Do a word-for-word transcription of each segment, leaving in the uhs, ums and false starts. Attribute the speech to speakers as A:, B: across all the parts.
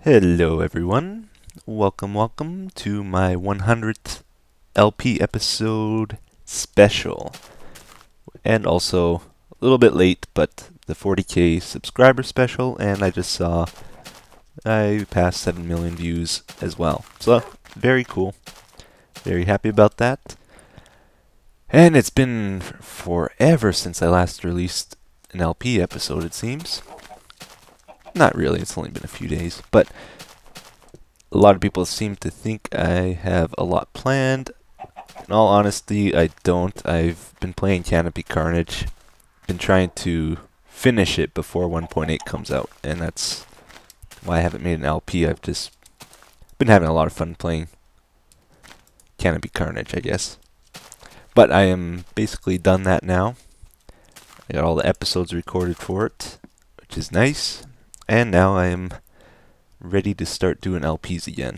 A: Hello everyone, welcome welcome to my one hundredth L P episode special, and also a little bit late, but the forty K subscriber special, and I just saw I passed seven million views as well, so very cool, very happy about that. And it's been forever since I last released an L P episode, it seems. Not really, it's only been a few days, but a lot of people seem to think I have a lot planned. In all honesty, I don't. I've been playing Canopy Carnage, been trying to finish it before one point eight comes out, and that's why I haven't made an L P. I've just been having a lot of fun playing Canopy Carnage, I guess. But I am basically done that now. I got all the episodes recorded for it, which is nice. And now I am ready to start doing L Ps again,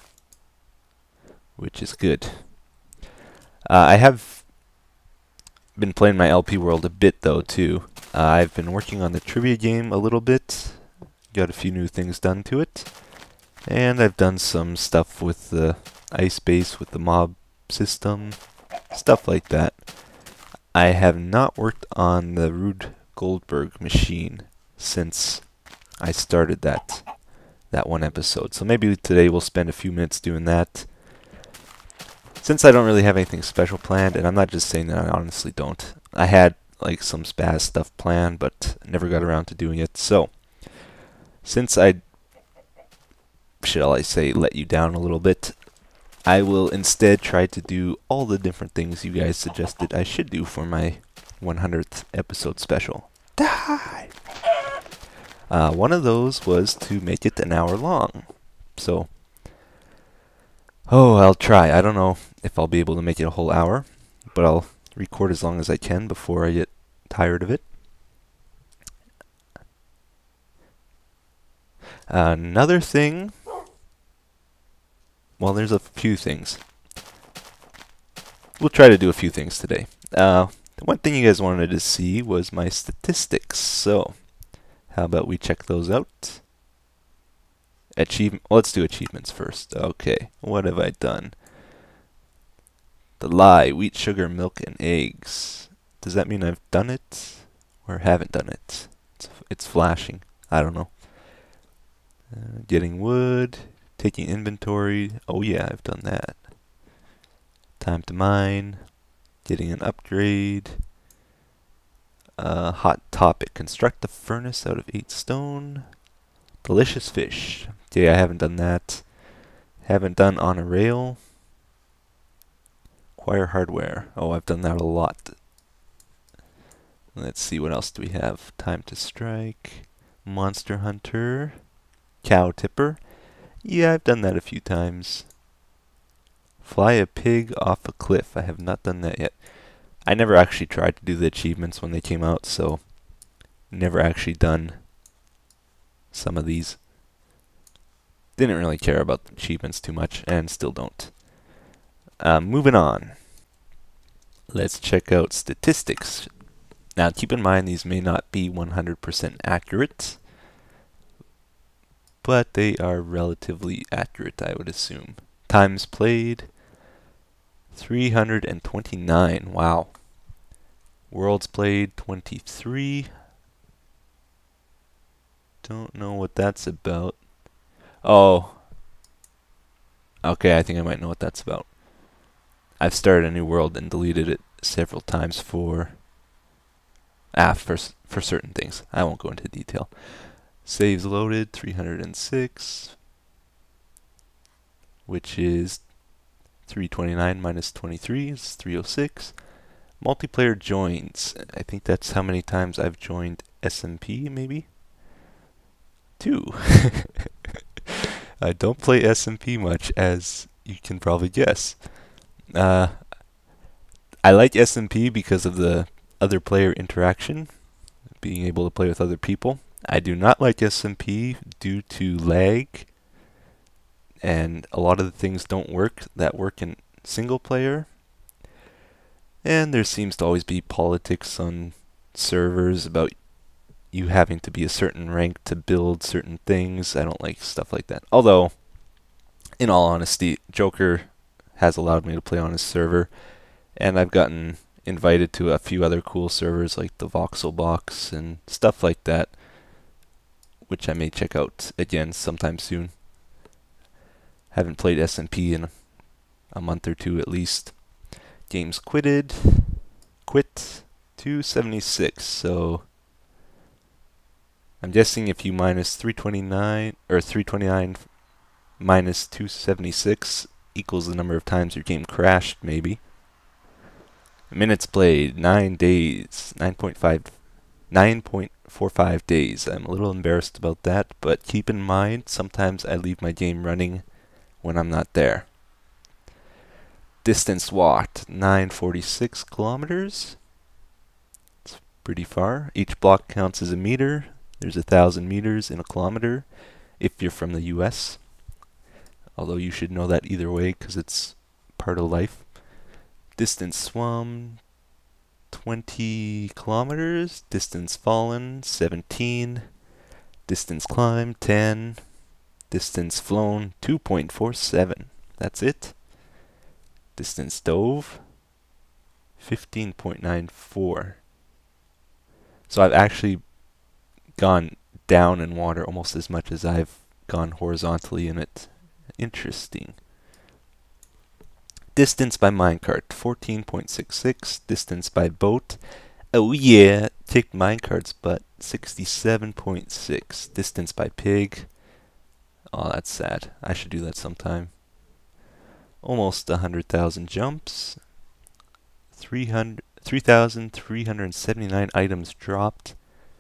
A: which is good. Uh, I have been playing my L P World a bit though too. Uh, I've been working on the trivia game a little bit, got a few new things done to it, and I've done some stuff with the ice base, with the mob system, stuff like that. I have not worked on the Rube Goldberg machine since I started that that one episode. So maybe today we'll spend a few minutes doing that. Since I don't really have anything special planned, and I'm not just saying that, I honestly don't. I had like some spaz stuff planned, but never got around to doing it. So, since I, shall I say, let you down a little bit, I will instead try to do all the different things you guys suggested I should do for my one hundredth episode special. Die! Uh, one of those was to make it an hour long. So, oh, I'll try. I don't know if I'll be able to make it a whole hour, but I'll record as long as I can before I get tired of it. Another thing, well, there's a few things. We'll try to do a few things today. Uh, the one thing you guys wanted to see was my statistics, so how about we check those out? Achievement. Well, let's do achievements first. Okay, what have I done? The lie, wheat, sugar, milk, and eggs. Does that mean I've done it or haven't done it? It's, it's flashing. I don't know. Uh, getting wood, taking inventory. Oh yeah, I've done that. Time to mine, getting an upgrade. Uh, hot topic, construct a furnace out of eight stone. Delicious fish. Okay, I haven't done that. Haven't done on a rail. Acquire hardware. Oh, I've done that a lot. Let's see, what else do we have? Time to strike. Monster hunter. Cow tipper. Yeah, I've done that a few times. Fly a pig off a cliff. I have not done that yet. I never actually tried to do the achievements when they came out, so never actually done some of these. Didn't really care about the achievements too much, and still don't. Uh, moving on. Let's check out statistics. Now keep in mind these may not be one hundred percent accurate, but they are relatively accurate, I would assume. Times played, three hundred twenty-nine. Wow. Worlds played, twenty-three. Don't know what that's about. Oh. Okay, I think I might know what that's about. I've started a new world and deleted it several times for ah for for certain things. I won't go into detail. Saves loaded, three hundred six, which is three twenty-nine minus twenty-three is three oh six. Multiplayer joins. I think that's how many times I've joined S M P, maybe? Two. I don't play S M P much, as you can probably guess. Uh, I like S M P because of the other player interaction, being able to play with other people. I do not like S M P due to lag, and a lot of the things don't work that work in single player. And there seems to always be politics on servers about you having to be a certain rank to build certain things. I don't like stuff like that. Although, in all honesty, Joker has allowed me to play on his server, and I've gotten invited to a few other cool servers like the Voxel Box and stuff like that, which I may check out again sometime soon. Haven't played S M P in a month or two at least. Games quitted. Quit two seventy-six, so I'm guessing if you minus three twenty-nine or three twenty-nine minus two seventy-six equals the number of times your game crashed, maybe. Minutes played, nine days, nine point five, nine point four five days. I'm a little embarrassed about that, but keep in mind, sometimes I leave my game running when I'm not there. Distance walked, nine forty-six kilometers. It's pretty far. Each block counts as a meter. There's a thousand meters in a kilometer if you're from the U S. Although you should know that either way because it's part of life. Distance swum, twenty kilometers. Distance fallen, seventeen. Distance climbed, ten. Distance flown, two point four seven. That's it. Distance dove, fifteen point nine four. So I've actually gone down in water almost as much as I've gone horizontally in it. Interesting. Distance by minecart, fourteen point six six. Distance by boat, oh yeah, kicked minecart's butt, sixty-seven point six. Distance by pig, oh that's sad. I should do that sometime. Almost one hundred thousand jumps. three thousand three hundred seventy-nine items dropped.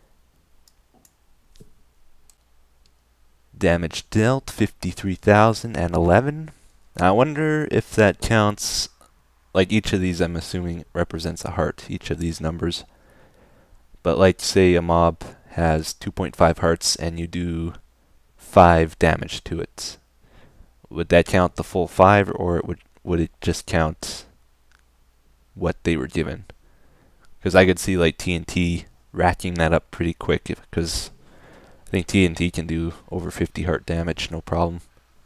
A: Damage dealt, fifty-three thousand eleven. I wonder if that counts, like each of these I'm assuming represents a heart, each of these numbers. But like say a mob has two point five hearts and you do five damage to it. Would that count the full five, or would would it just count what they were given? Because I could see like T N T racking that up pretty quick, because I think T N T can do over fifty heart damage, no problem.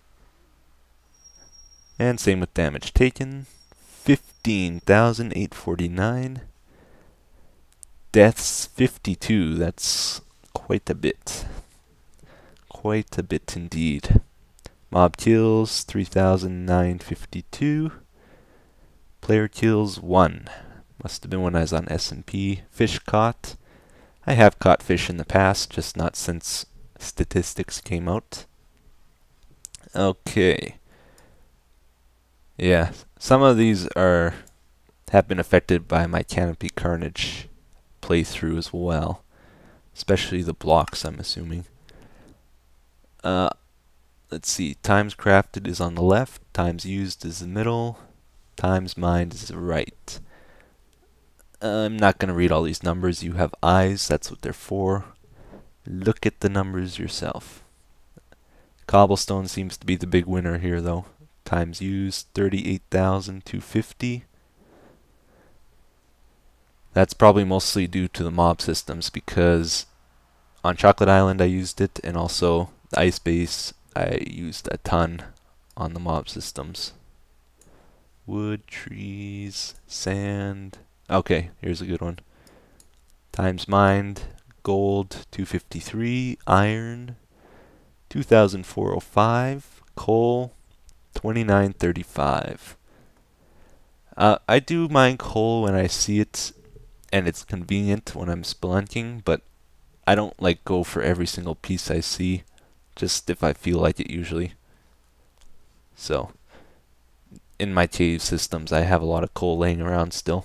A: And same with damage taken, fifteen thousand eight hundred forty-nine. Deaths, fifty-two. That's quite a bit. Quite a bit indeed. Mob kills, three thousand nine hundred fifty-two. Player kills, one. Must have been when I was on S M P. Fish caught. I have caught fish in the past, just not since statistics came out. Okay. Yeah, some of these are have been affected by my Canopy Carnage playthrough as well. Especially the blocks, I'm assuming. Uh, let's see, times crafted is on the left, times used is the middle, times mined is the right. Uh, I'm not going to read all these numbers. You have eyes, that's what they're for. Look at the numbers yourself. Cobblestone seems to be the big winner here though. Times used, thirty-eight thousand two hundred fifty. That's probably mostly due to the mob systems, because on Chocolate Island I used it, and also the Ice Base I used a ton on the mob systems. Wood, trees, sand. Okay, here's a good one. Times mined, gold two hundred fifty-three, iron two thousand four hundred five, coal twenty-nine thirty-five. Uh, I do mine coal when I see it and it's convenient when I'm spelunking, but I don't like go for every single piece I see, just if I feel like it usually. So, in my cave systems I have a lot of coal laying around still.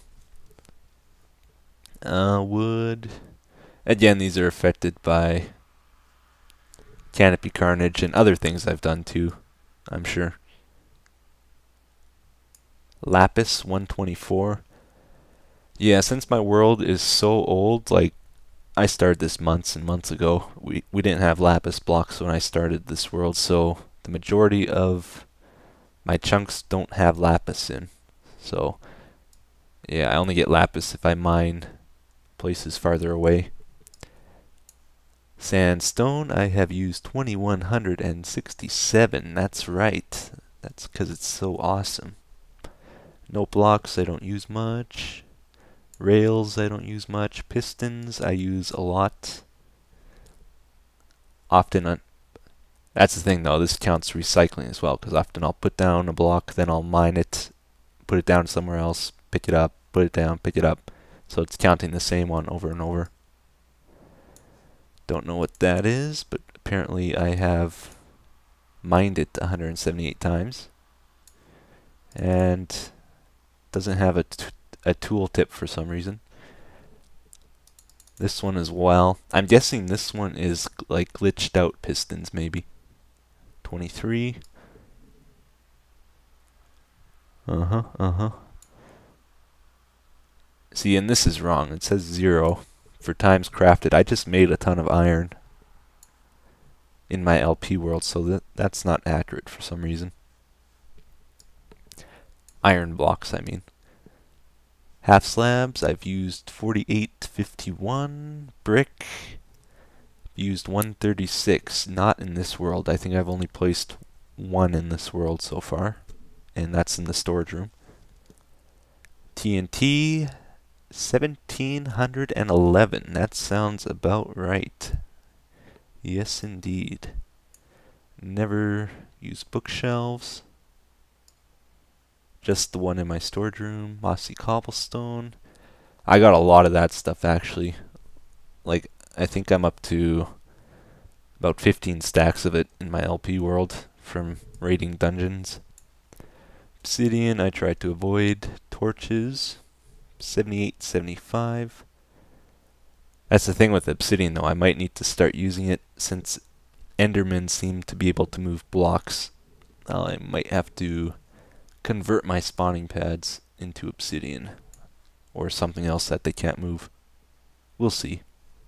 A: Uh, wood. Again, these are affected by Canopy Carnage and other things I've done too, I'm sure. Lapis one twenty-four. Yeah, since my world is so old, like I started this months and months ago, we, we didn't have lapis blocks when I started this world, so the majority of my chunks don't have lapis in. So yeah, I only get lapis if I mine places farther away. Sandstone, I have used two thousand one hundred sixty-seven. That's right. That's because it's so awesome. Note blocks, I don't use much. Rails, I don't use much. Pistons, I use a lot. Often, on that's the thing though, this counts recycling as well, because often I'll put down a block, then I'll mine it, put it down somewhere else, pick it up, put it down, pick it up. So it's counting the same one over and over. Don't know what that is, but apparently I have mined it one hundred seventy-eight times. And doesn't have a, t a tooltip for some reason. This one as well. I'm guessing this one is like glitched out pistons maybe. twenty-three. Uh-huh, uh-huh. See, and this is wrong. It says zero for times crafted. I just made a ton of iron in my L P world, so that that's not accurate for some reason. Iron blocks, I mean. Half slabs, I've used forty-eight fifty-one. Brick, used one thirty-six. Not in this world. I think I've only placed one in this world so far, and that's in the storage room. T N T, seventeen eleven. That sounds about right. Yes, indeed. Never use bookshelves. Just the one in my storage room. Mossy cobblestone. I got a lot of that stuff actually. Like, I think I'm up to about fifteen stacks of it in my L P world from raiding dungeons. Obsidian, I tried to avoid. Torches, seventy-eight seventy-five. That's the thing with obsidian though, I might need to start using it since Endermen seem to be able to move blocks. Uh, I might have to convert my spawning pads into obsidian or something else that they can't move. We'll see.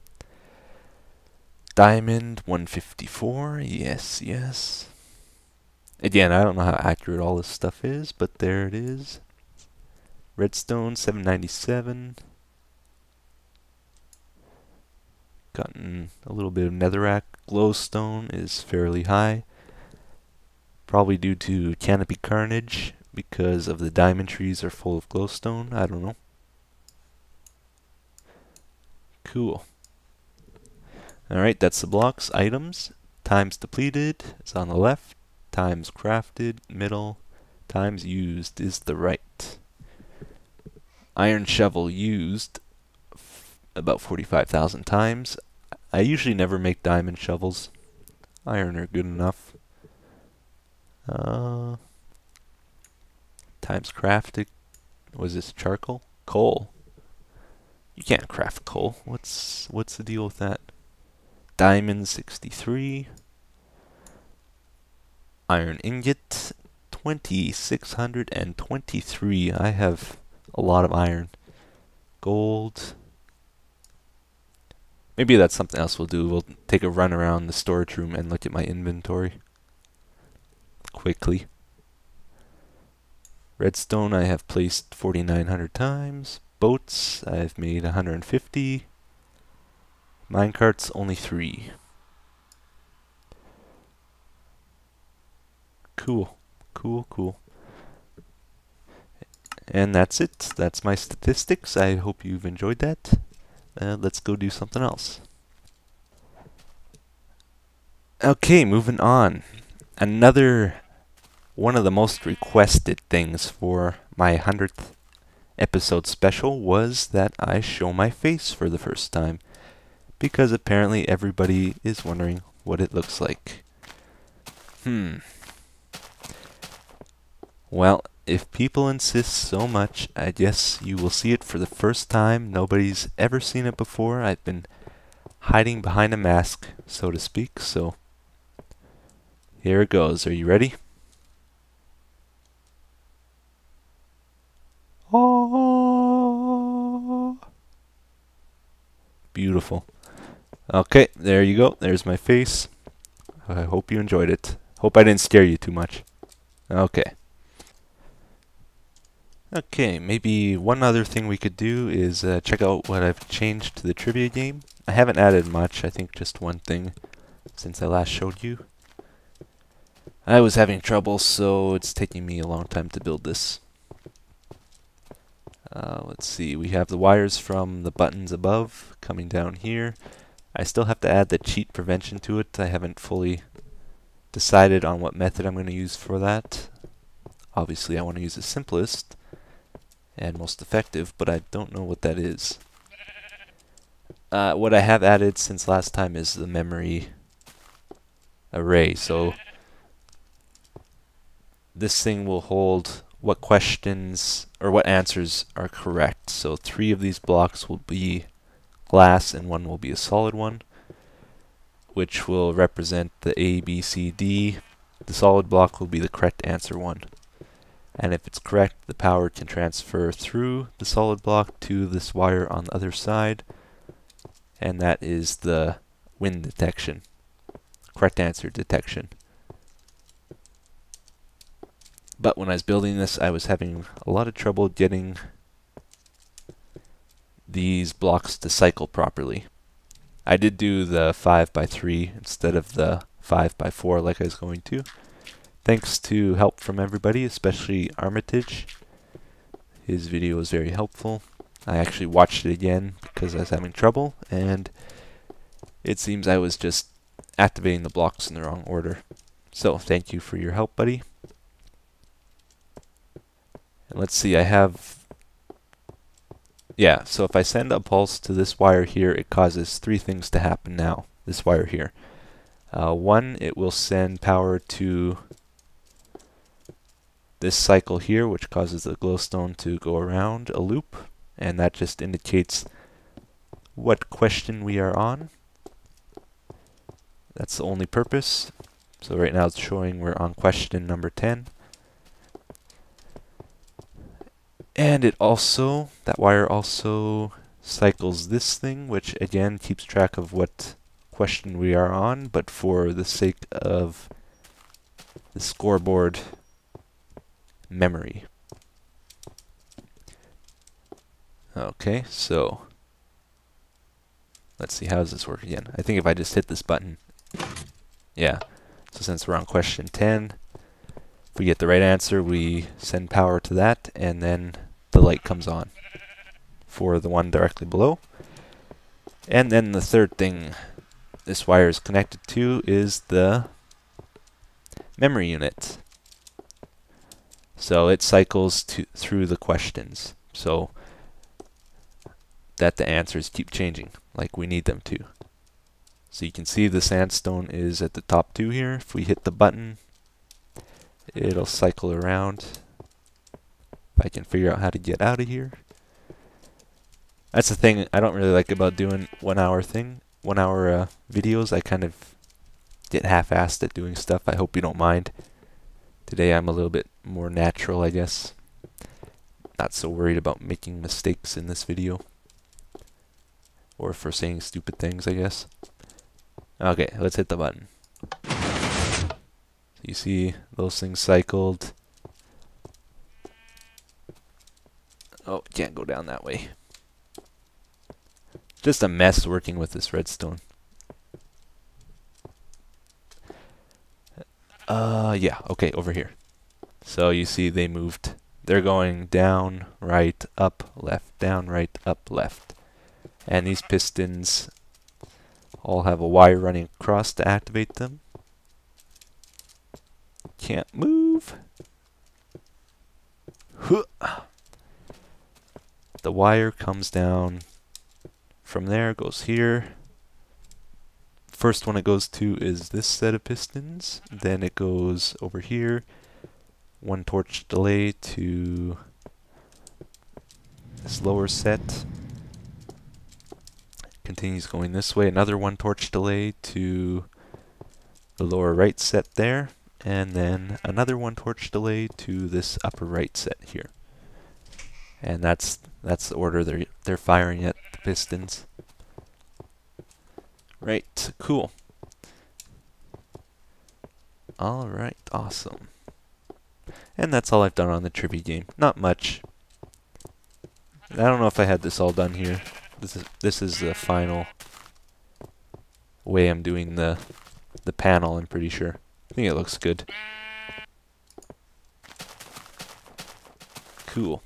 A: Diamond one fifty-four, yes, yes. Again, I don't know how accurate all this stuff is, but there it is. Redstone seven ninety-seven. Gotten a little bit of netherrack. Glowstone is fairly high. Probably due to canopy carnage because of the diamond trees are full of glowstone. I don't know. Cool. Alright, that's the blocks. Items. Times depleted is on the left. Times crafted, middle. Times used is the right. Iron shovel used about forty-five thousand times. I usually never make diamond shovels. Iron are good enough. Uh, times crafted. Was this charcoal? Coal. You can't craft coal. What's what's the deal with that? Diamond sixty-three. Iron ingot twenty-six hundred twenty-three. I have a lot of iron. Gold. Maybe that's something else we'll do. We'll take a run around the storage room and look at my inventory quickly. Redstone I have placed forty-nine hundred times. Boats I've made one hundred fifty. Minecarts only three. Cool, cool, cool. And that's it. That's my statistics. I hope you've enjoyed that. Uh, let's go do something else. Okay, moving on. Another one of the most requested things for my hundredth episode special was that I show my face for the first time, because apparently everybody is wondering what it looks like. Hmm. Well, if people insist so much, I guess you will see it for the first time. Nobody's ever seen it before. I've been hiding behind a mask, so to speak, so here it goes. Are you ready? Oh, beautiful. Okay, there you go. There's my face. I hope you enjoyed it. Hope I didn't scare you too much. Okay. Okay, maybe one other thing we could do is uh, check out what I've changed to the trivia game. I haven't added much, I think just one thing since I last showed you. I was having trouble, so it's taking me a long time to build this. Uh, let's see, we have the wires from the buttons above coming down here. I still have to add the cheat prevention to it. I haven't fully decided on what method I'm going to use for that. Obviously I want to use the simplest and most effective, but I don't know what that is. Uh, what I have added since last time is the memory array. So this thing will hold what questions or what answers are correct. So three of these blocks will be glass and one will be a solid one, which will represent the A, B, C, D. The solid block will be the correct answer one. And if it's correct, the power can transfer through the solid block to this wire on the other side. And that is the win detection, correct answer detection. But when I was building this, I was having a lot of trouble getting these blocks to cycle properly. I did do the five by three instead of the five by four like I was going to. Thanks to help from everybody, especially Armitage. His video was very helpful. I actually watched it again because I was having trouble, and it seems I was just activating the blocks in the wrong order. So thank you for your help, buddy. And let's see, I have... Yeah, so if I send a pulse to this wire here, it causes three things to happen now, this wire here. Uh, one, it will send power to this cycle here, which causes the glowstone to go around a loop, and that just indicates what question we are on. That's the only purpose. So right now it's showing we're on question number ten. And it also, that wire also cycles this thing, which again keeps track of what question we are on, but for the sake of the scoreboard memory. Okay, so let's see, how does this work again? I think if I just hit this button, yeah. So since we're on question ten, if we get the right answer, we send power to that, and then the light comes on for the one directly below. And then the third thing this wire is connected to is the memory unit. So it cycles to, through the questions, so that the answers keep changing like we need them to. So you can see the sandstone is at the top two here. If we hit the button, it'll cycle around. If I can figure out how to get out of here. That's the thing I don't really like about doing one hour thing, one hour uh, videos. I kind of get half-assed at doing stuff. I hope you don't mind. Today I'm a little bit more natural, I guess. Not so worried about making mistakes in this video. Or for saying stupid things, I guess. Okay, let's hit the button. So you see those things cycled. Oh, can't go down that way. Just a mess working with this redstone. Uh, yeah, okay, over here. So you see they moved. They're going down, right, up, left, down, right, up, left. And these pistons all have a wire running across to activate them. Can't move. Huh. The wire comes down from there, goes here. First one it goes to is this set of pistons. Then it goes over here. One torch delay to this lower set. Continues going this way. Another one torch delay to the lower right set there. And then another one torch delay to this upper right set here. And that's that's the order they're they're firing at the pistons. Right, cool. Alright, awesome. And that's all I've done on the trivia game. Not much. I don't know if I had this all done here. This is this is the final way I'm doing the the panel, I'm pretty sure. I think it looks good. Cool.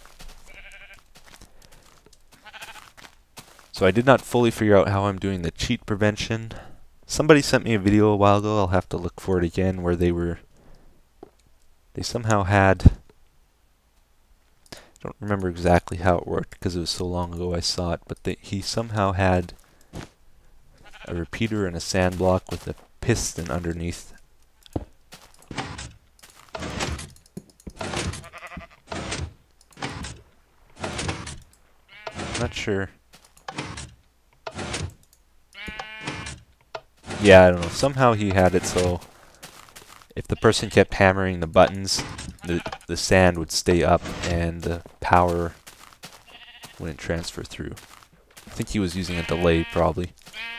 A: So I did not fully figure out how I'm doing the cheat prevention. Somebody sent me a video a while ago, I'll have to look for it again, where they were, they somehow had, I don't remember exactly how it worked because it was so long ago I saw it, but they, he somehow had a repeater and a sand block with a piston underneath. Not sure. Yeah, I don't know. Somehow he had it so if the person kept hammering the buttons, the the sand would stay up and the power wouldn't transfer through. I think he was using a delay, probably.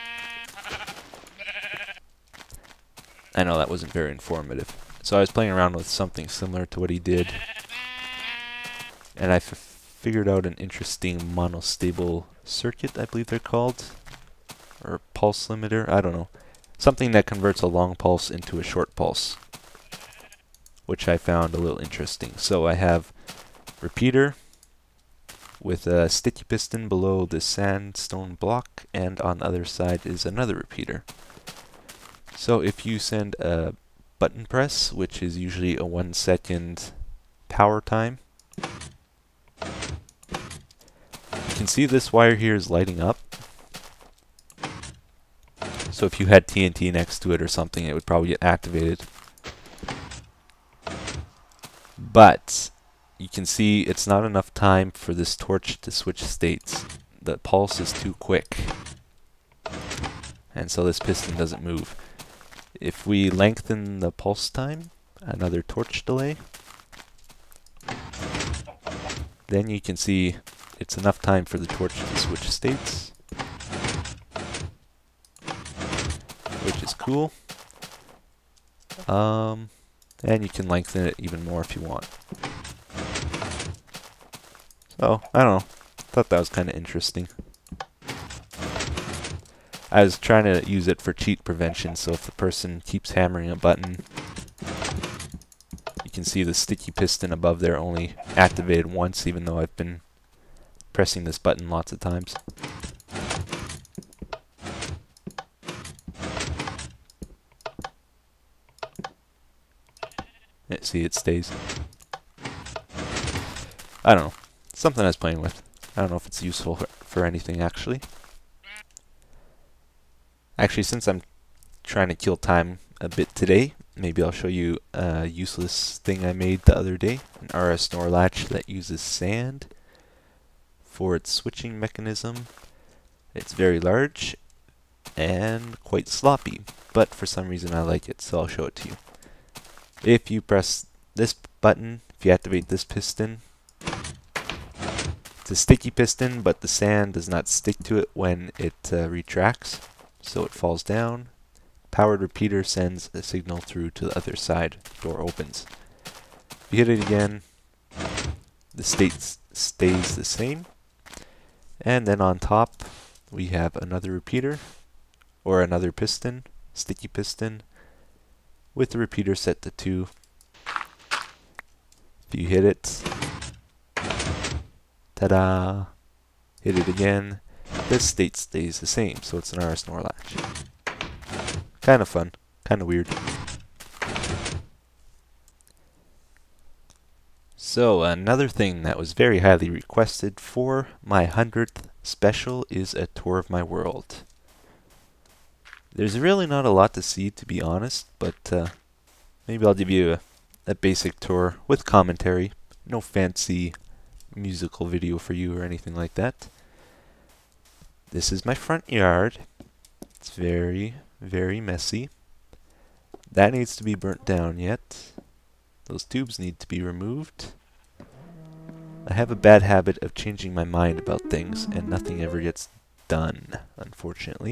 A: I know that wasn't very informative. So I was playing around with something similar to what he did, and I f figured out an interesting monostable circuit, I believe they're called, or pulse limiter, I don't know. Something that converts a long pulse into a short pulse, which I found a little interesting. So I have repeater with a sticky piston below the sandstone block, and on the other side is another repeater. So if you send a button press, which is usually a one second power time, you can see this wire here is lighting up. So if you had T N T next to it or something, it would probably get activated. But you can see it's not enough time for this torch to switch states. The pulse is too quick, and so this piston doesn't move. If we lengthen the pulse time, another torch delay, then you can see it's enough time for the torch to switch states, which is cool. Um, and you can lengthen it even more if you want. So, I don't know. Thought that was kind of interesting. I was trying to use it for cheat prevention, so if the person keeps hammering a button, you can see the sticky piston above there only activated once, even though I've been pressing this button lots of times. Yeah, see, it stays. I don't know. Something I was playing with. I don't know if it's useful for, for anything, actually. Actually, since I'm trying to kill time a bit today, maybe I'll show you a useless thing I made the other day. An R S NOR latch that uses sand for its switching mechanism. It's very large and quite sloppy, but for some reason I like it, so I'll show it to you. If you press this button, if you activate this piston, it's a sticky piston, but the sand does not stick to it when it uh, retracts. So it falls down. Powered repeater sends a signal through to the other side. Door opens. If you hit it again, the state stays the same. And then on top, we have another repeater, or another piston, sticky piston, with the repeater set to two. If you hit it, ta-da! Hit it again. This state stays the same, so it's an R S NOR latch. Kind of fun, kind of weird. So another thing that was very highly requested for my hundredth special is a tour of my world. There's really not a lot to see, to be honest, but uh, maybe I'll give you a, a basic tour with commentary. No fancy musical video for you or anything like that. This is my front yard. It's very, very messy. That needs to be burnt down yet. Those tubes need to be removed. I have a bad habit of changing my mind about things, and nothing ever gets done, unfortunately.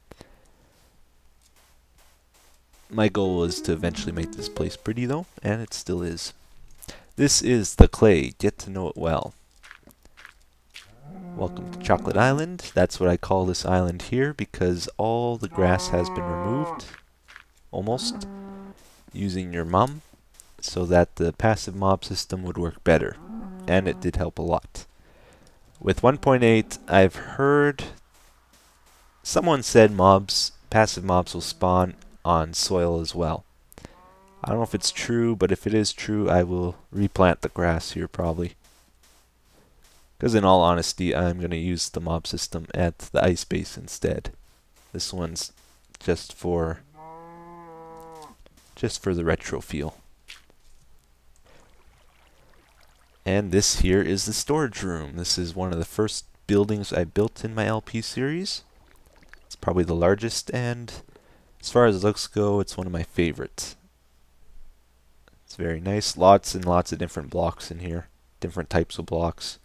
A: My goal is to eventually make this place pretty, though, and it still is. This is the clay. Get to know it well. Welcome to Chocolate Island. That's what I call this island here because all the grass has been removed, almost, using your mum, so that the passive mob system would work better. And it did help a lot. With one point eight, I've heard someone said mobs, passive mobs will spawn on soil as well. I don't know if it's true, but if it is true, I will replant the grass here probably. Because in all honesty, I'm going to use the mob system at the ice base instead. This one's just for just for the retro feel. And this here is the storage room. This is one of the first buildings I built in my L P series. It's probably the largest, and as far as looks go, it's one of my favorites. It's very nice. Lots and lots of different blocks in here. Different types of blocks.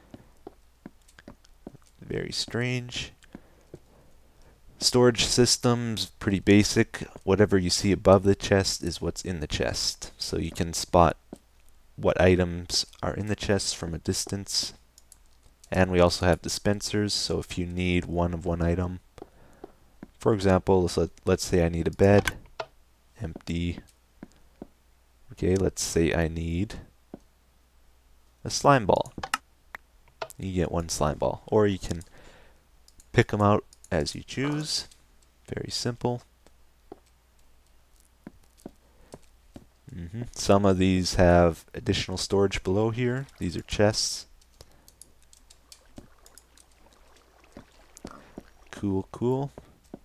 A: Very strange. Storage system's pretty basic. Whatever you see above the chest is what's in the chest. So you can spot what items are in the chest from a distance. And we also have dispensers, so if you need one of one item, for example, let's, let, let's say I need a bed, empty. Okay, let's say I need a slime ball. You get one slime ball, or you can pick them out as you choose. Very simple. Mm-hmm. Some of these have additional storage below here. These are chests. Cool, cool.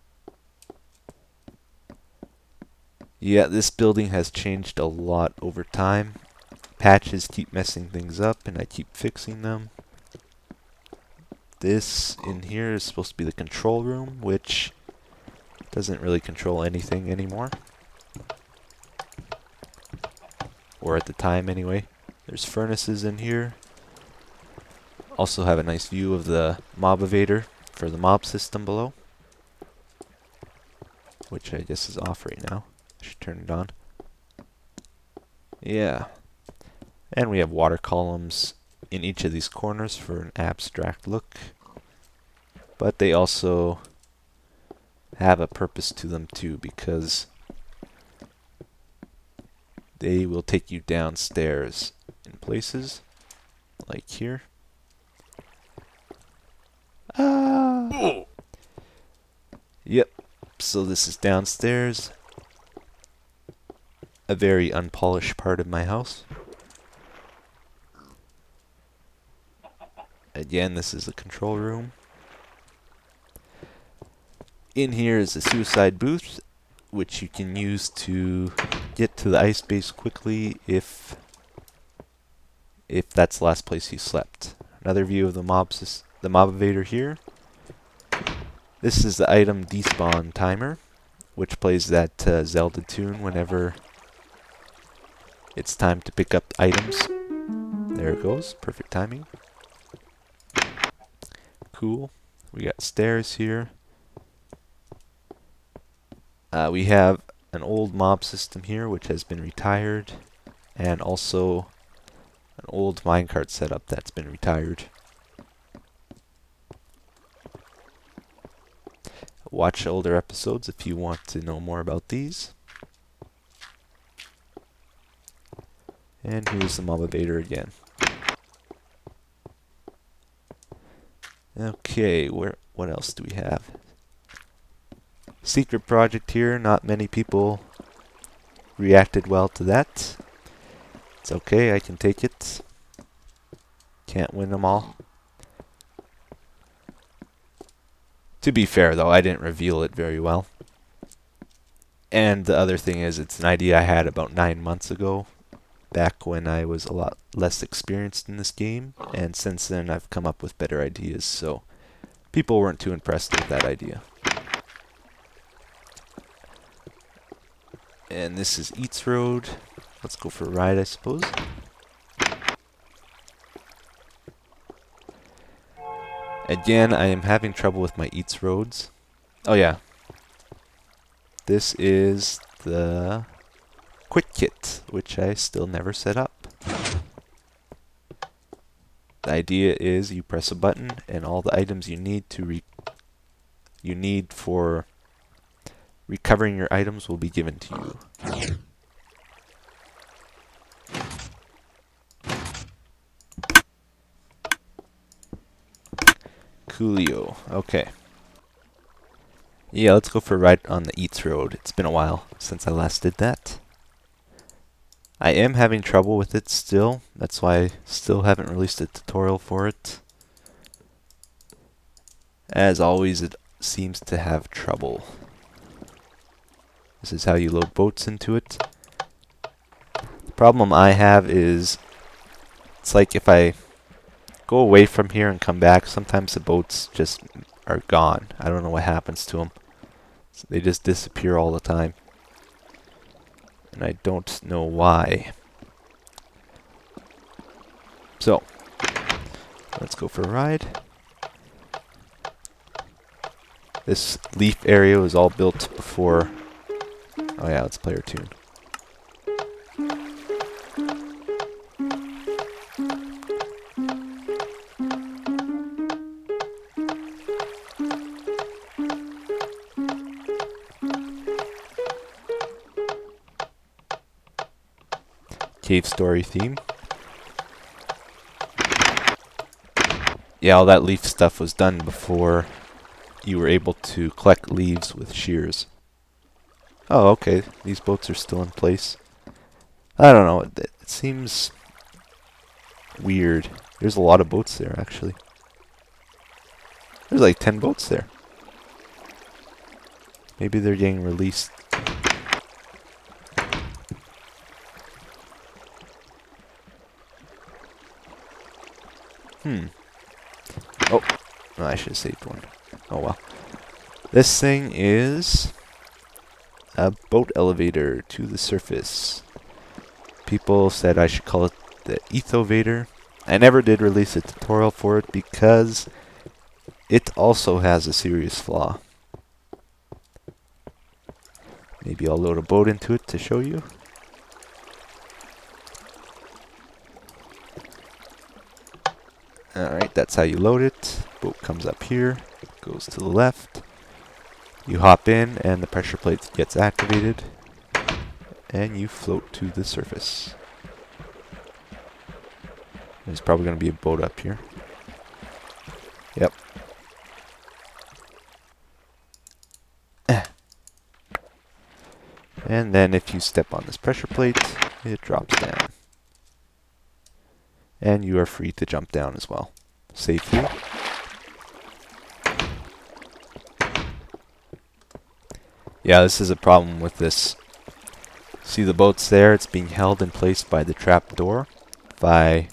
A: Yeah, this building has changed a lot over time. Patches keep messing things up, and I keep fixing them. This in here is supposed to be the control room, which doesn't really control anything anymore. Or at the time anyway. There's furnaces in here. Also have a nice view of the mob evader for the mob system below, which I guess is off right now. I should turn it on. Yeah. And we have water columns in each of these corners for an abstract look. But they also have a purpose to them too, because they will take you downstairs in places like here. Ah. Yep. So this is downstairs. A very unpolished part of my house. Again, this is the control room. In here is the suicide booth, which you can use to get to the ice base quickly if if that's the last place you slept. Another view of the mobs, the mob evader here. This is the item despawn timer, which plays that uh, Zelda tune whenever it's time to pick up items. There it goes, perfect timing. Cool. We got stairs here. Uh, we have an old mob system here which has been retired, and also an old minecart setup that's been retired. Watch older episodes if you want to know more about these. And here's the mob evader again. Okay, where what else do we have? Secret project here. Not many people reacted well to that. It's okay, I can take it. Can't win them all. To be fair though, I didn't reveal it very well. And the other thing is, it's an idea I had about nine months ago, back when I was a lot less experienced in this game, and since then I've come up with better ideas, so people weren't too impressed with that idea. And this is Eats Road. Let's go for a ride, I suppose. Again, I am having trouble with my Eats Roads. Oh yeah. This is the Quick Kit, which I still never set up. The idea is you press a button and all the items you need to re you need for recovering your items will be given to you. Coolio. Okay. Yeah, let's go for a ride on the Eats Road. It's been a while since I last did that. I am having trouble with it still. That's why I still haven't released a tutorial for it. As always, it seems to have trouble. This is how you load boats into it. The problem I have is, it's like if I go away from here and come back, sometimes the boats just are gone. I don't know what happens to them. So they just disappear all the time. And I don't know why. So, let's go for a ride. This leaf area was all built before... Oh yeah, let's play our tune. Cave story theme. Yeah, all that leaf stuff was done before you were able to collect leaves with shears. Oh, okay. These boats are still in place. I don't know. It, it seems weird. There's a lot of boats there, actually. There's like ten boats there. Maybe they're getting released. Hmm. Oh, no, I should have saved one. Oh well. This thing is a boat elevator to the surface. People said I should call it the Ethovator. I never did release a tutorial for it because it also has a serious flaw. Maybe I'll load a boat into it to show you. Alright, that's how you load it. Boat comes up here, goes to the left. You hop in and the pressure plate gets activated. And you float to the surface. There's probably going to be a boat up here. Yep. And then if you step on this pressure plate, it drops down. And you are free to jump down as well, safely. Yeah, this is a problem with this. See the boats there? It's being held in place by the trap door. If I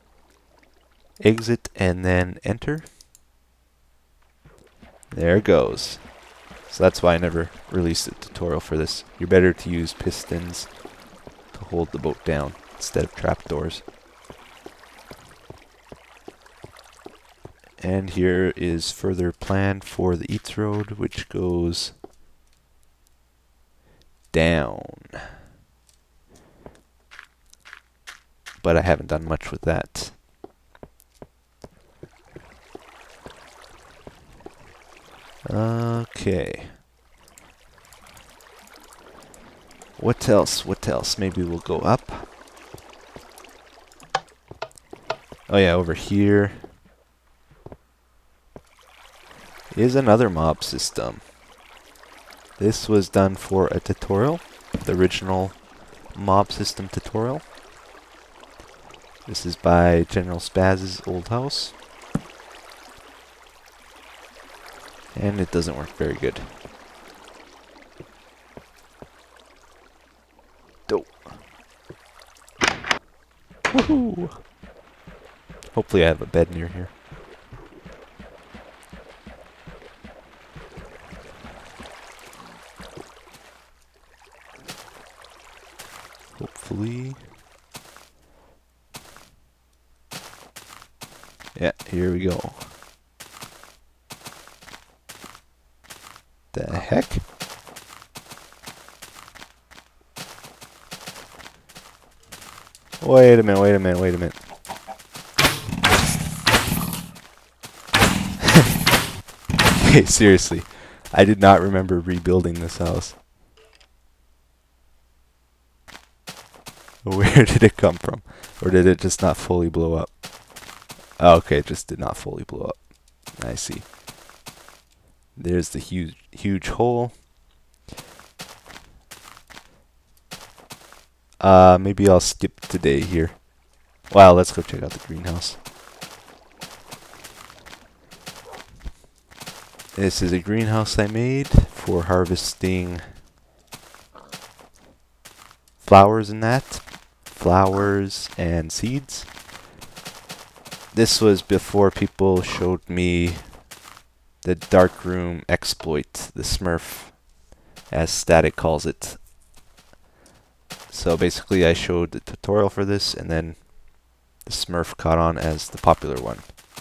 A: exit and then enter, there it goes. So that's why I never released a tutorial for this. You're better to use pistons to hold the boat down instead of trap doors. And here is further plan for the Eats Road, which goes down. But I haven't done much with that. Okay. What else? What else? Maybe we'll go up. Oh yeah, over here is another mob system. This was done for a tutorial, the original mob system tutorial. This is by General Spaz's old house. And it doesn't work very good. Dope. Woohoo! Hopefully I have a bed near here. Hopefully. Yeah, here we go. The heck? Wait a minute, wait a minute, wait a minute. Okay, seriously. I did not remember rebuilding this house. Where did it come from? Or did it just not fully blow up? Oh, okay, it just did not fully blow up. I see. There's the huge, huge hole. Uh, maybe I'll skip today here. Wow, let's go check out the greenhouse. This is a greenhouse I made for harvesting flowers and that. Flowers and seeds. This was before people showed me the darkroom exploit, the Smurf, as Static calls it. So basically I showed the tutorial for this, and then the Smurf caught on as the popular one.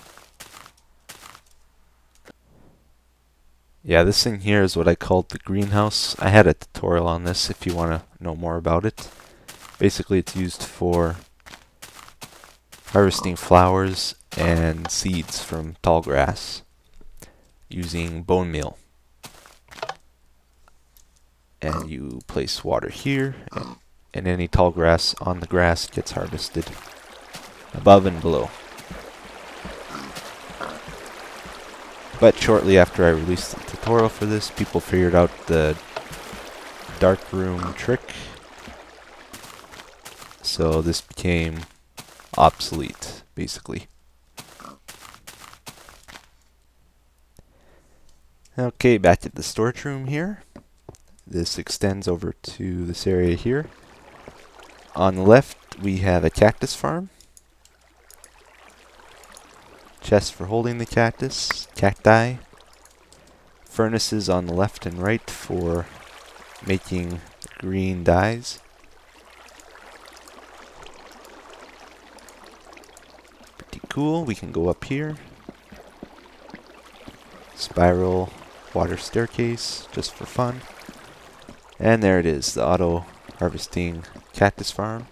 A: Yeah, this thing here is what I called the greenhouse. I had a tutorial on this if you want to know more about it. Basically it's used for harvesting flowers and seeds from tall grass using bone meal. And you place water here, and, and any tall grass on the grass gets harvested above and below. But shortly after I released the tutorial for this, people figured out the darkroom trick. So this became obsolete, basically. Okay, back at the storage room here. This extends over to this area here. On the left, we have a cactus farm. Chest for holding the cactus, cacti. Furnaces on the left and right for making green dyes. Pretty cool. We can go up here. Spiral water staircase, just for fun. And there it is, the auto harvesting cactus farm.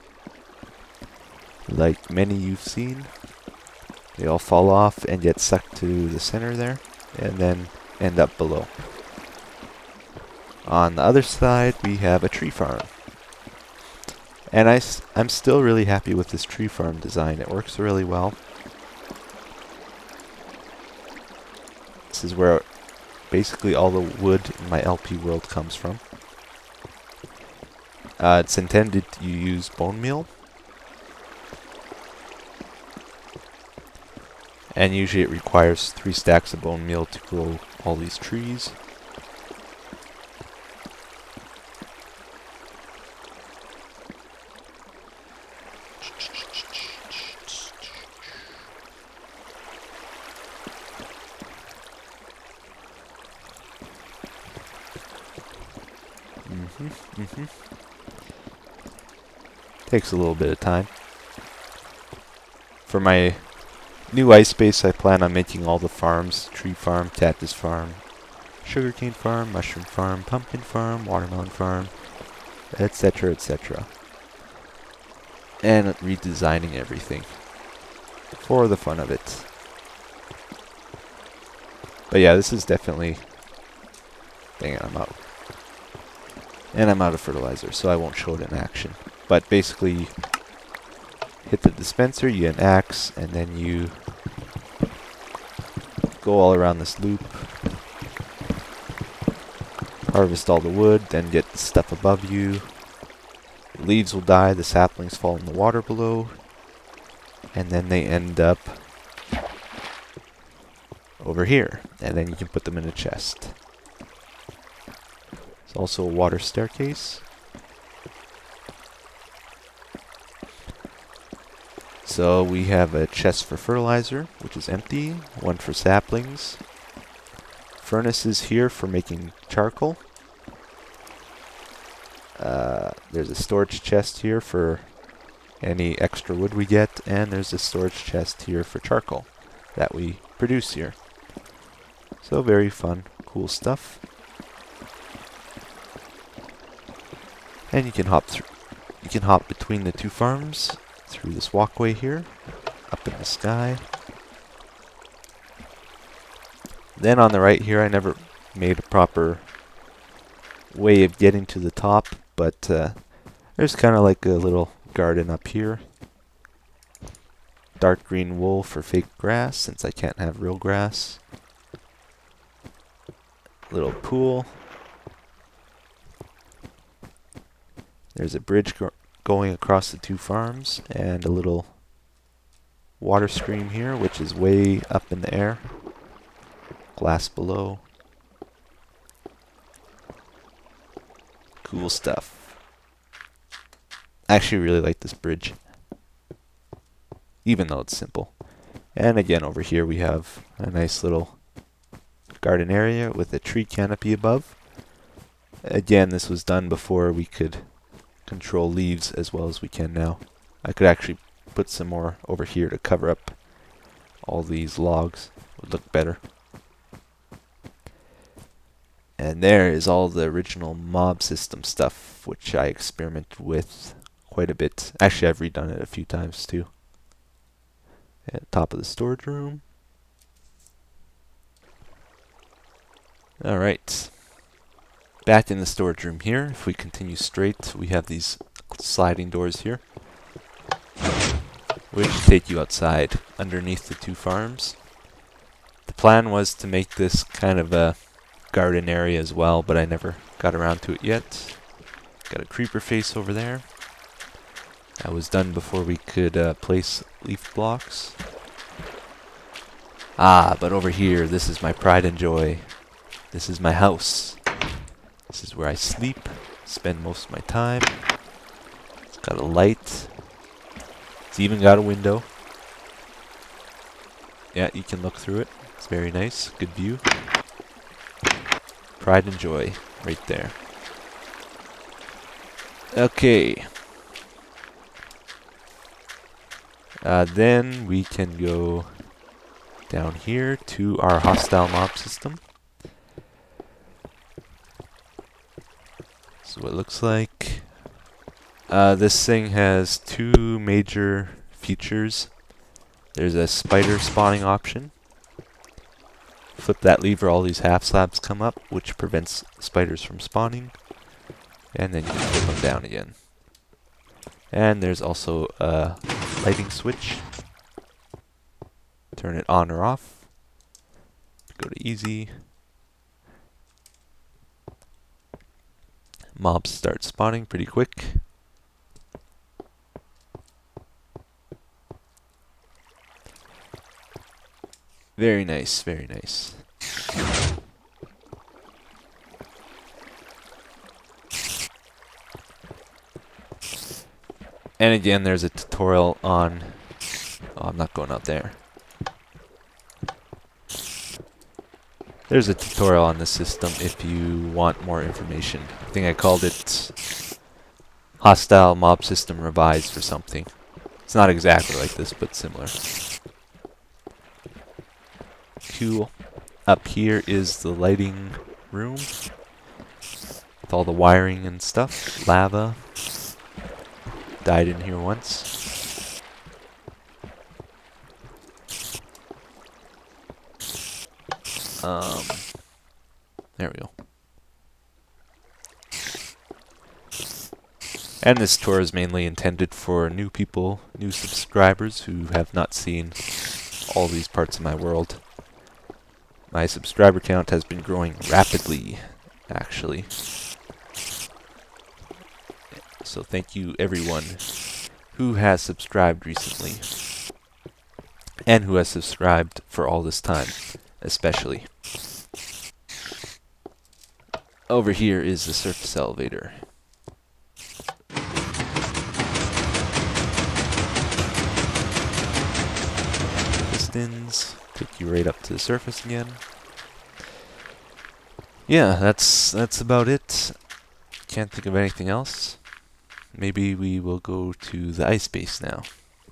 A: Like many you've seen. They all fall off and get sucked to the center there, and then end up below. On the other side, we have a tree farm. And I s I'm still really happy with this tree farm design. It works really well. This is where basically all the wood in my L P world comes from. Uh, it's intended to use bone meal. And usually it requires three stacks of bone meal to grow all these trees. Mm-hmm, mm-hmm. Takes a little bit of time. For my new ice base, I plan on making all the farms: tree farm, cactus farm, sugarcane farm, mushroom farm, pumpkin farm, watermelon farm, etc, et cetera. And redesigning everything for the fun of it. But yeah, this is definitely... Dang it, I'm out. And I'm out of fertilizer, so I won't show it in action. But basically, hit the dispenser, you get an axe, and then you go all around this loop, harvest all the wood, then get the stuff above you. The leaves will die, the saplings fall in the water below, and then they end up over here, and then you can put them in a chest. There's also a water staircase. So we have a chest for fertilizer, which is empty, one for saplings. Furnaces here for making charcoal. Uh, there's a storage chest here for any extra wood we get, and there's a storage chest here for charcoal that we produce here. So very fun, cool stuff. And you can hop through. You can hop between the two farms through this walkway here, up in the sky. Then on the right here, I never made a proper way of getting to the top, but uh, there's kind of like a little garden up here. Dark green wool for fake grass, since I can't have real grass. Little pool. There's a bridge go going across the two farms, and a little water stream here, which is way up in the air. Glass below. Cool stuff. I actually really like this bridge, even though it's simple. And again, over here we have a nice little garden area with a tree canopy above. Again, this was done before we could control leaves as well as we can now. I could actually put some more over here to cover up all these logs. Would look better. And there is all the original mob system stuff, which I experimented with quite a bit. Actually, I've redone it a few times too. At the top of the storage room. Alright. Back in the storage room here, if we continue straight, we have these sliding doors here, which take you outside underneath the two farms. The plan was to make this kind of a garden area as well, but I never got around to it yet. Got a creeper face over there. That was done before we could uh, place leaf blocks. Ah, but over here, this is my pride and joy. This is my house. This is where I sleep, spend most of my time. It's got a light. It's even got a window. Yeah, you can look through it. It's very nice. Good view. Pride and joy right there. Okay. Uh, then we can go down here to our hostile mob system. This is what it looks like. Uh, this thing has two major features. There's a spider spawning option. Flip that lever, all these half slabs come up, which prevents spiders from spawning. And then you can flip them down again. And there's also a lighting switch. Turn it on or off. Go to easy. Mobs start spawning pretty quick. Very nice, very nice. And again, there's a tutorial on... Oh, I'm not going out there. There's a tutorial on the system if you want more information. I think I called it Hostile Mob System Revised or something. It's not exactly like this, but similar. Cool. Up here is the lighting room with all the wiring and stuff. Lava. Died in here once. Um, there we go. And this tour is mainly intended for new people, new subscribers who have not seen all these parts of my world. My subscriber count has been growing rapidly, actually. So thank you everyone who has subscribed recently. And who has subscribed for all this time, especially. Over here is the surface elevator. Pistons take you right up to the surface again. Yeah, that's that's about it. Can't think of anything else. Maybe we will go to the ice base now.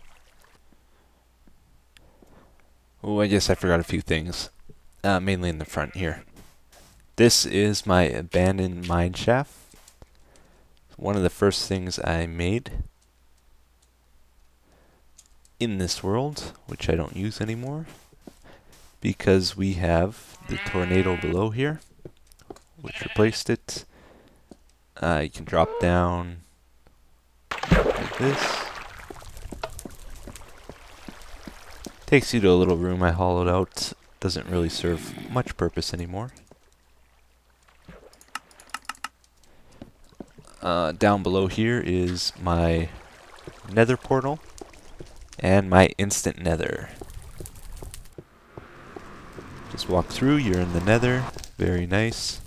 A: Oh, I guess I forgot a few things. Uh, mainly in the front here. This is my abandoned mine shaft. One of the first things I made in this world, which I don't use anymore. because we have the tornado below here, which replaced it. Uh, you can drop down like this. Takes you to a little room I hollowed out. Doesn't really serve much purpose anymore. Uh, down below here is my nether portal and my instant nether. Just walk through, you're in the nether. Very nice.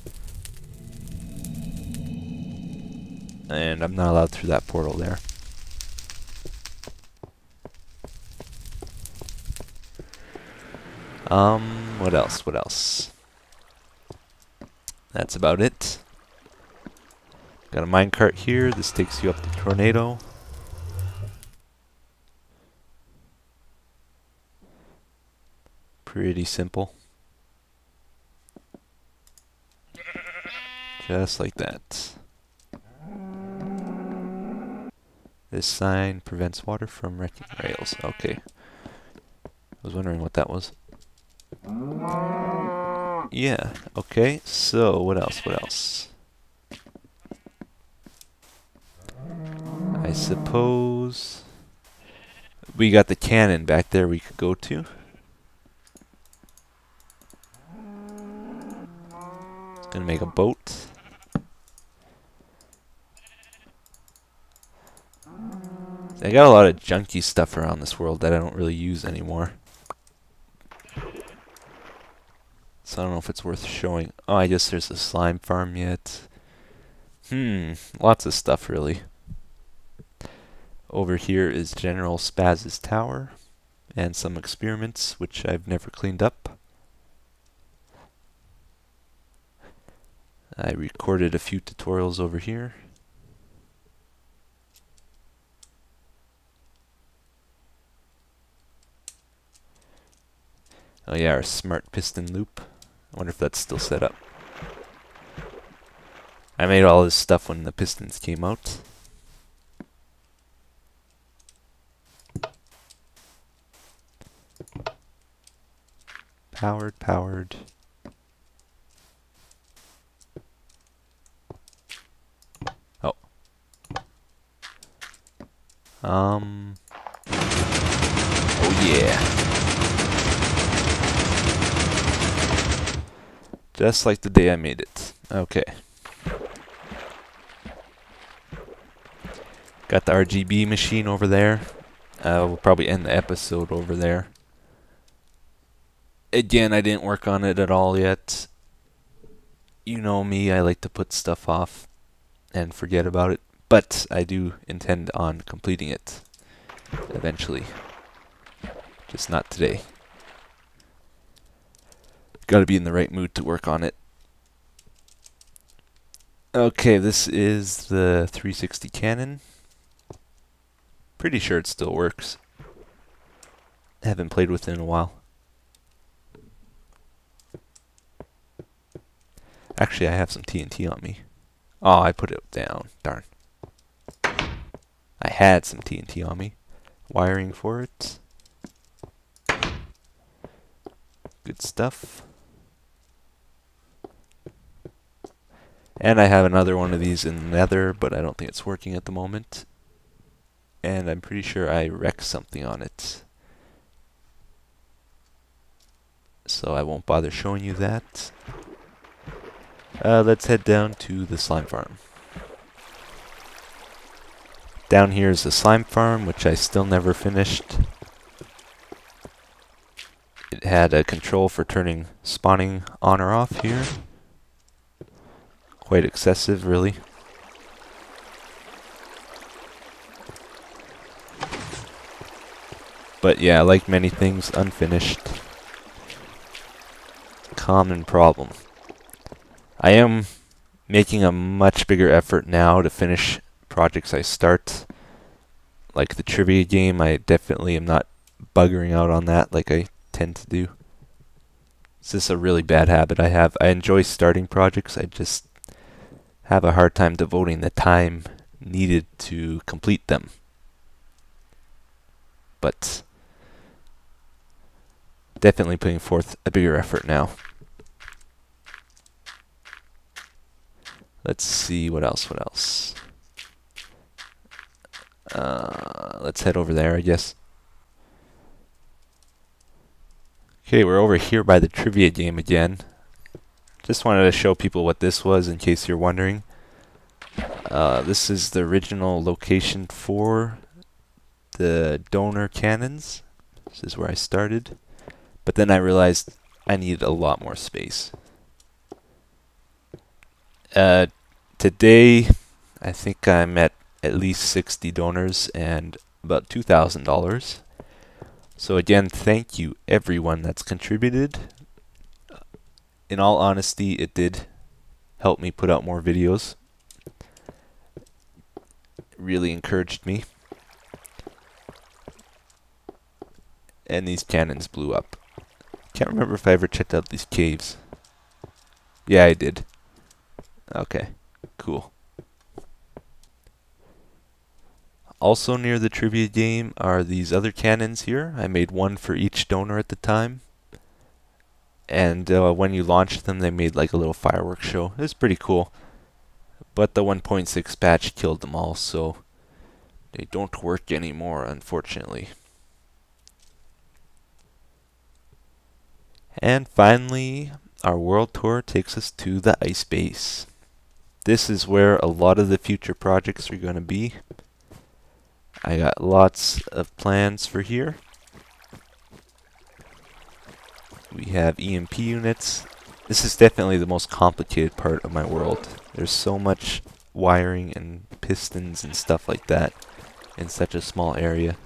A: And I'm not allowed through that portal there. Um, what else? What else? That's about it. Got a minecart here. This takes you up the tornado. Pretty simple. Just like that. This sign prevents water from wrecking rails. Okay. I was wondering what that was. Yeah, okay. So, what else? What else? I suppose we got the cannon back there we could go to. It's gonna make a boat. I got a lot of junky stuff around this world that I don't really use anymore. So I don't know if it's worth showing. Oh, I guess there's a slime farm yet. Hmm, lots of stuff really. Over here is General Spaz's tower and some experiments which I've never cleaned up. I recorded a few tutorials over here. Oh yeah, our smart piston loop. I wonder if that's still set up. I made all this stuff when the pistons came out. Powered, powered. Oh. Um. Oh yeah. Just like the day I made it. Okay. Got the R G B machine over there. Uh, we'll probably end the episode over there. Again, I didn't work on it at all yet. You know me, I like to put stuff off and forget about it. But I do intend on completing it eventually. Just not today. Got to be in the right mood to work on it. Okay, this is the three sixty cannon. Pretty sure it still works. Haven't played with it in a while. Actually, I have some T N T on me. Oh, I put it down. Darn. I had some T N T on me. Wiring for it. Good stuff. And I have another one of these in Nether, but I don't think it's working at the moment. And I'm pretty sure I wrecked something on it. So I won't bother showing you that. Uh, let's head down to the slime farm. Down here is the slime farm, which I still never finished. It had a control for turning spawning on or off here. Quite excessive, really. But yeah, like many things, unfinished. Common problem. I am making a much bigger effort now to finish projects I start. Like the trivia game, I definitely am not buggering out on that like I tend to do. It's just a really bad habit I have. I enjoy starting projects, I just have a hard time devoting the time needed to complete them. But definitely putting forth a bigger effort now. Let's see, what else, what else? Uh, let's head over there, I guess. Okay, we're over here by the trivia game again. Just wanted to show people what this was in case you're wondering. Uh, this is the original location for the donor cannons. This is where I started. But then I realized I needed a lot more space. Uh, today, I think I'm at at least sixty donors and about two thousand dollars. So again, thank you everyone that's contributed. In all honesty, it did help me put out more videos. It really encouraged me. And these cannons blew up. Can't remember if I ever checked out these caves. Yeah, I did. Okay, cool. Also near the trivia game are these other cannons here. I made one for each donor at the time. And uh, when you launched them, they made like a little fireworks show. It was pretty cool. But the one point six patch killed them all, so they don't work anymore, unfortunately. And finally, our world tour takes us to the ice base. This is where a lot of the future projects are going to be. I got lots of plans for here. We have E M P units. This is definitely the most complicated part of my world. There's so much wiring and pistons and stuff like that in such a small area.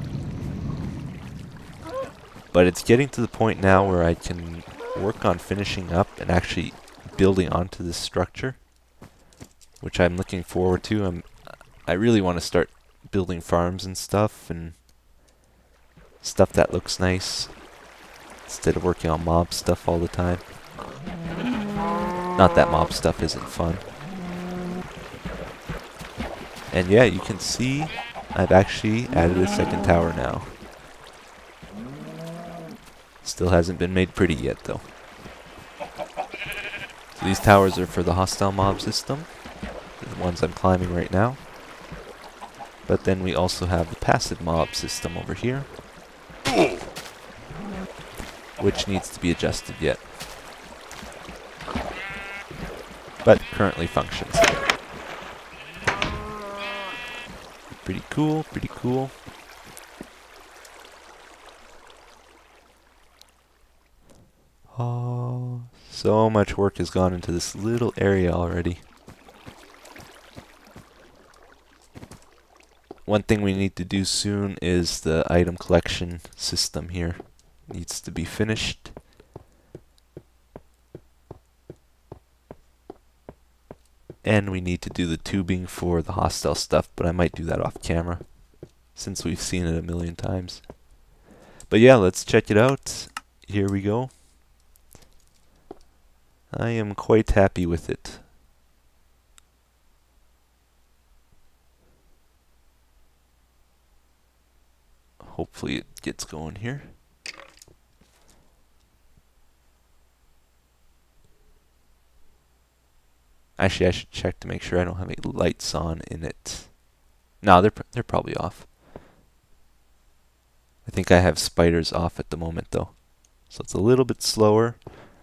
A: But it's getting to the point now where I can work on finishing up and actually building onto this structure, which I'm looking forward to. I'm, I really want to start building farms and stuff, and stuff that looks nice, instead of working on mob stuff all the time. Not that mob stuff isn't fun. And yeah, you can see I've actually added a second tower now. Still hasn't been made pretty yet though. So these towers are for the hostile mob system, the ones I'm climbing right now. But then we also have the passive mob system over here, which needs to be adjusted yet, but currently functions. Pretty cool, pretty cool. Oh, so much work has gone into this little area already. One thing we need to do soon is the item collection system here. Needs to be finished. And we need to do the tubing for the hostile stuff, but I might do that off camera, since we've seen it a million times. But yeah, let's check it out. Here we go. I am quite happy with it. Hopefully it gets going here. Actually, I should check to make sure I don't have any lights on in it. No, they're pr they're probably off. I think I have spiders off at the moment though, so it's a little bit slower.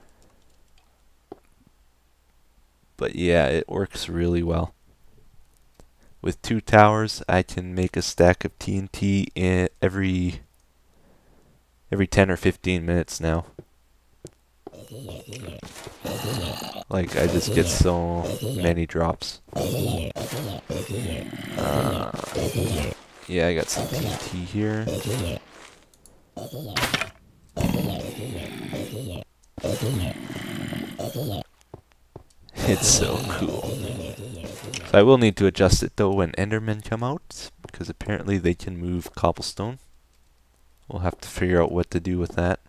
A: But yeah, it works really well. With two towers, I can make a stack of T N T in every every ten or fifteen minutes now. Like, I just get so many drops. Uh, yeah, I got some T N T here. It's so cool. So I will need to adjust it though when Endermen come out, because apparently they can move cobblestone. We'll have to figure out what to do with that.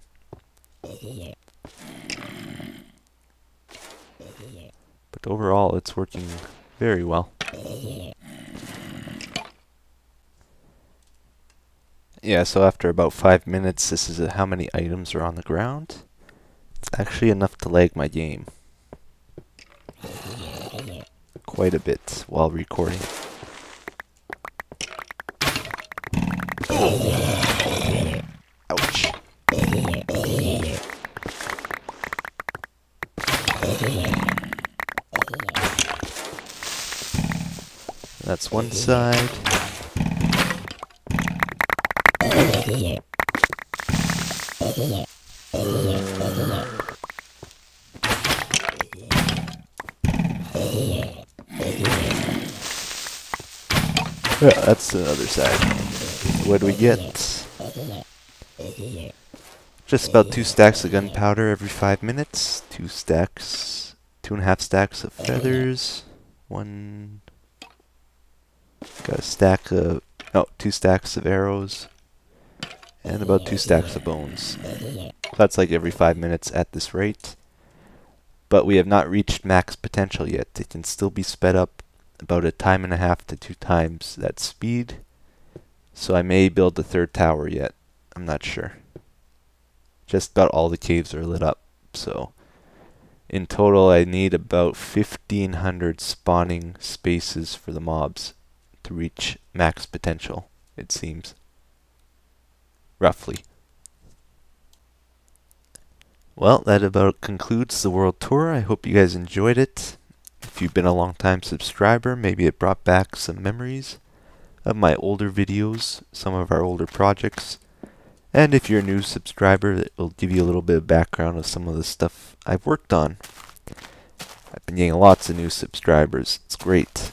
A: But overall, it's working very well. Yeah, so after about five minutes, this is how many items are on the ground. It's actually enough to lag my game quite a bit while recording. Ouch. That's one side. Yeah, that's the other side. What do we get? Just about two stacks of gunpowder every five minutes. Two stacks, two and a half stacks of feathers. One. Got a stack of, oh, two stacks of arrows. And about two stacks of bones. That's like every five minutes at this rate. But we have not reached max potential yet. It can still be sped up about a time and a half to two times that speed. So I may build the third tower yet. I'm not sure. Just about all the caves are lit up. So in total I need about fifteen hundred spawning spaces for the mobs to reach max potential, it seems. Roughly. Well, that about concludes the world tour. I hope you guys enjoyed it. If you've been a long time subscriber, maybe it brought back some memories of my older videos, some of our older projects. And if you're a new subscriber, it will give you a little bit of background of some of the stuff I've worked on. I've been getting lots of new subscribers. It's great.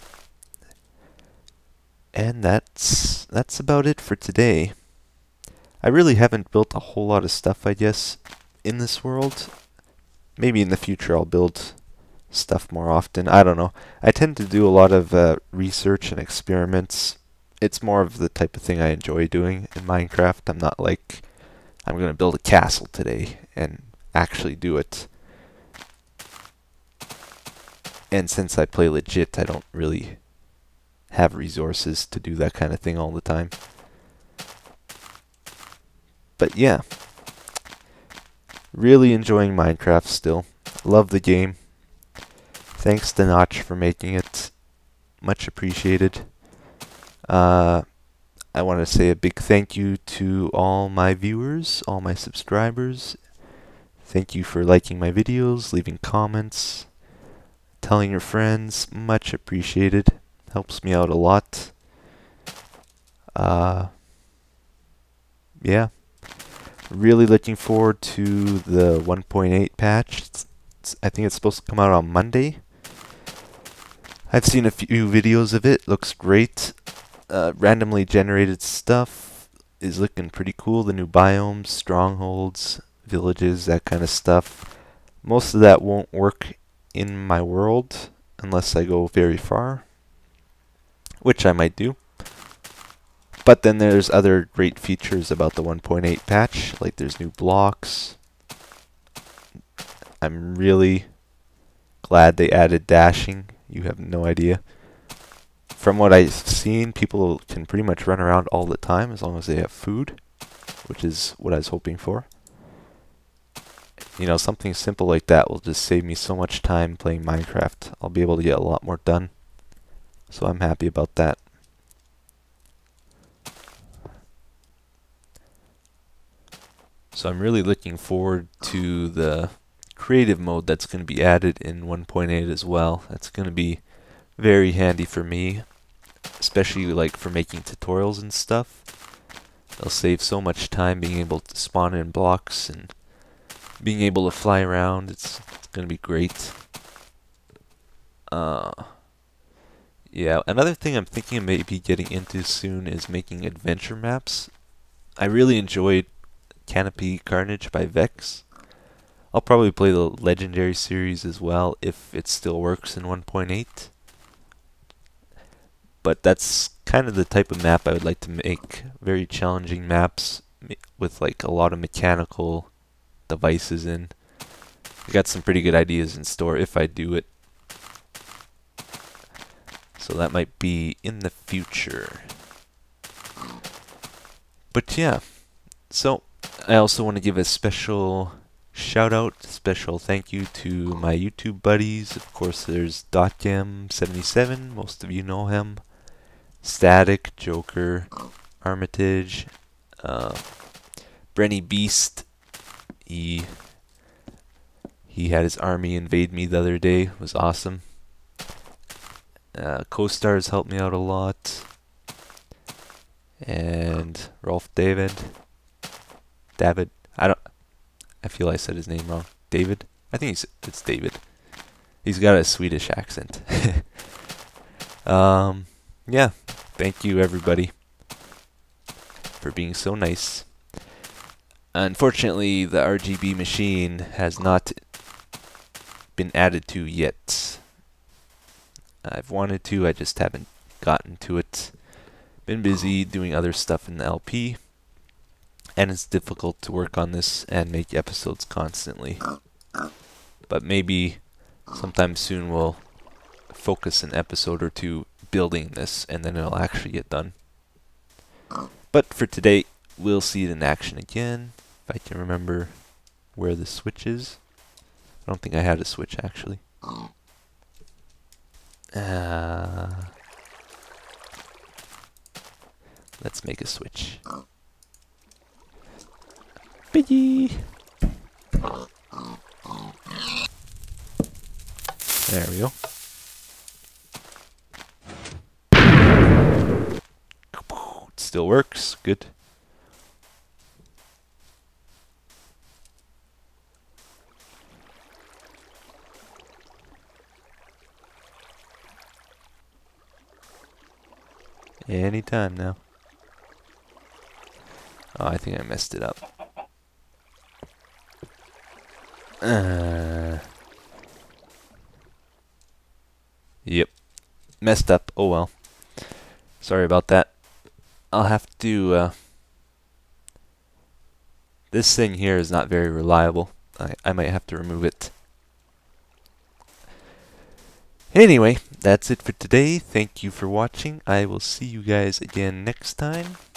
A: And that's that's about it for today. I really haven't built a whole lot of stuff, I guess, in this world. Maybe in the future I'll build stuff more often. I don't know. I tend to do a lot of uh, research and experiments. It's more of the type of thing I enjoy doing in Minecraft. I'm not like, I'm going to build a castle today and actually do it. And since I play legit, I don't really have resources to do that kind of thing all the time. But yeah, really enjoying Minecraft still. Love the game. Thanks to Notch for making it. Much appreciated. Uh, I want to say a big thank you to all my viewers, all my subscribers. Thank you for liking my videos, leaving comments, telling your friends. Much appreciated. Helps me out a lot. Uh, yeah. Really looking forward to the one point eight patch. It's, it's, I think it's supposed to come out on Monday. I've seen a few videos of it. Looks great. Uh, randomly generated stuff is looking pretty cool. The new biomes, strongholds, villages, that kind of stuff. Most of that won't work in my world unless I go very far, which I might do. But then there's other great features about the one point eight patch, like there's new blocks. I'm really glad they added dashing. You have no idea. From what I've seen, people can pretty much run around all the time as long as they have food, which is what I was hoping for. You know, something simple like that will just save me so much time playing Minecraft. I'll be able to get a lot more done. So I'm happy about that. So I'm really looking forward to the creative mode that's going to be added in one point eight as well. That's going to be very handy for me, especially like for making tutorials and stuff. It'll save so much time being able to spawn in blocks and being able to fly around. It's, it's going to be great. Uh, yeah, another thing I'm thinking of maybe getting into soon is making adventure maps. I really enjoyed Canopy Carnage by Vex. I'll probably play the Legendary series as well if it still works in one point eight. But that's kind of the type of map I would like to make. Very challenging maps with like a lot of mechanical devices in. I got some pretty good ideas in store if I do it. So that might be in the future. But yeah, so I also want to give a special shout out, special thank you to my YouTube buddies. Of course, there's Dotgam seventy-seven, most of you know him. Static, Joker, Armitage, uh, Brenny Beast. He he had his army invade me the other day. It was awesome. Uh, Co-stars helped me out a lot. And Rolf David. David. I don't. I feel I said his name wrong. David? I think he's, it's David. He's got a Swedish accent. um, yeah. Thank you, everybody, for being so nice. Unfortunately, the R G B machine has not been added to yet. I've wanted to, I just haven't gotten to it. Been busy doing other stuff in the L P, and it's difficult to work on this and make episodes constantly. But maybe sometime soon we'll focus an episode or two building this, and then it'll actually get done. But for today, we'll see it in action again, if I can remember where the switch is. I don't think I had a switch, actually. Uh, let's make a switch. Biggie! There we go. It still works. Good. Anytime now. Oh, I think I messed it up. Uh, yep. Messed up. Oh well. Sorry about that. I'll have to... Uh, this thing here is not very reliable. I, I might have to remove it. Anyway, that's it for today. Thank you for watching. I will see you guys again next time.